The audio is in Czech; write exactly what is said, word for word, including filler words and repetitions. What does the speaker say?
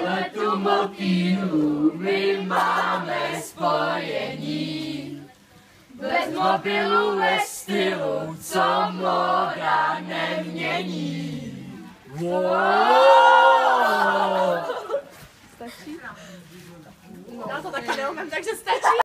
letu motýlů my máme spojení. Bez mobilu ve stylu, co móda nemění. Wow. Stačí? Já to taky neumím, takže stačí.